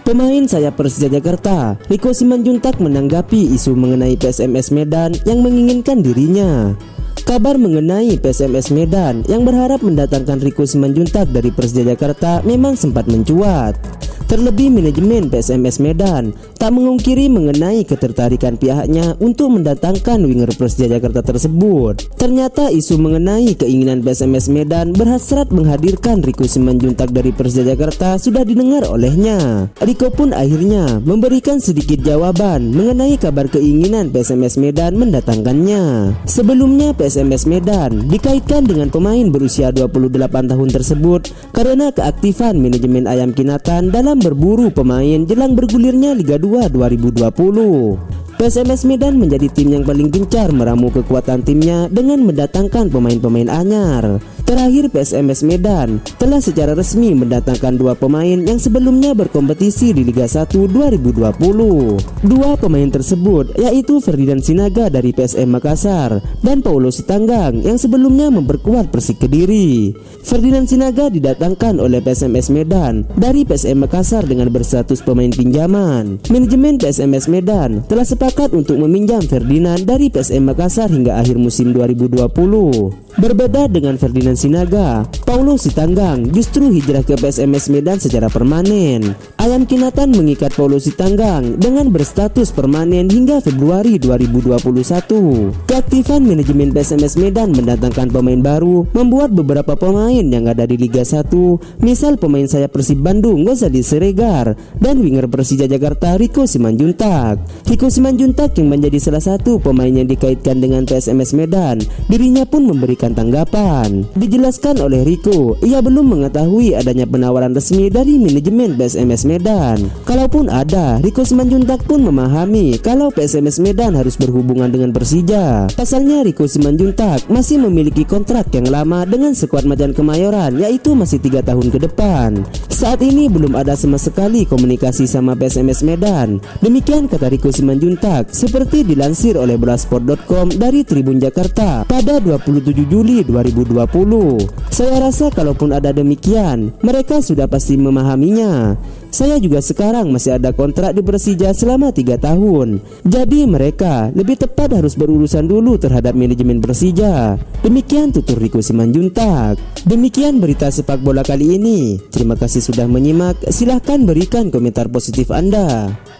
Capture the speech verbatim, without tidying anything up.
Pemain sayap Persija Jakarta, Rico Simanjuntak menanggapi isu mengenai P S M S Medan yang menginginkan dirinya. Kabar mengenai P S M S Medan yang berharap mendatangkan Rico Simanjuntak dari Persija Jakarta memang sempat mencuat. Terlebih manajemen P S M S Medan tak mengungkiri mengenai ketertarikan pihaknya untuk mendatangkan winger Persija Jakarta tersebut. Ternyata isu mengenai keinginan P S M S Medan berhasrat menghadirkan Rico Simanjuntak dari Persija Jakarta sudah didengar olehnya. Rico pun akhirnya memberikan sedikit jawaban mengenai kabar keinginan P S M S Medan mendatangkannya. Sebelumnya P S M S Medan dikaitkan dengan pemain berusia dua puluh delapan tahun tersebut karena keaktifan manajemen Ayam Kinatan dalam berburu pemain jelang bergulirnya Liga dua dua ribu dua puluh. P S M S Medan menjadi tim yang paling gencar meramu kekuatan timnya dengan mendatangkan pemain-pemain anyar. Terakhir P S M S Medan telah secara resmi mendatangkan dua pemain yang sebelumnya berkompetisi di Liga satu dua ribu dua puluh. Dua pemain tersebut yaitu Ferdinand Sinaga dari P S M Makassar dan Paulo Sitanggang yang sebelumnya memperkuat Persik Kediri. Ferdinand Sinaga didatangkan oleh P S M S Medan dari P S M Makassar dengan berstatus pemain pinjaman. Manajemen P S M S Medan telah sepakat untuk meminjam Ferdinand dari P S M Makassar hingga akhir musim dua ribu dua puluh. Berbeda dengan Ferdinand Sinaga, Paulo Sitanggang justru hijrah ke P S M S Medan secara permanen. Ayam Kinatan mengikat Paulo Sitanggang dengan berstatus permanen hingga Februari dua ribu dua puluh satu. Keaktifan manajemen P S M S Medan mendatangkan pemain baru membuat beberapa pemain yang ada di Liga satu, misal pemain sayap Persib Bandung Gozali Siregar dan winger Persija Jakarta Rico Simanjuntak. Rico Simanjuntak yang menjadi salah satu pemain yang dikaitkan dengan P S M S Medan, dirinya pun memberikan tanggapan. Dijelaskan oleh Rico, ia belum mengetahui adanya penawaran resmi dari manajemen P S M S Medan. Kalaupun ada, Rico Simanjuntak pun memahami kalau P S M S Medan harus berhubungan dengan Persija. Pasalnya Rico Simanjuntak masih memiliki kontrak yang lama dengan skuad Macan Kemayoran, yaitu masih tiga tahun ke depan. Saat ini belum ada sama sekali komunikasi sama P S M S Medan. Demikian kata Rico Simanjuntak seperti dilansir oleh Bolasport dot com dari Tribun Jakarta pada dua puluh tujuh Juli dua ribu dua puluh. Saya rasa kalaupun ada demikian, mereka sudah pasti memahaminya. Saya juga sekarang masih ada kontrak di Persija selama tiga tahun. Jadi mereka lebih tepat harus berurusan dulu terhadap manajemen Persija. Demikian tutur Rico Simanjuntak. Demikian berita sepak bola kali ini. Terima kasih sudah menyimak. Silahkan berikan komentar positif Anda.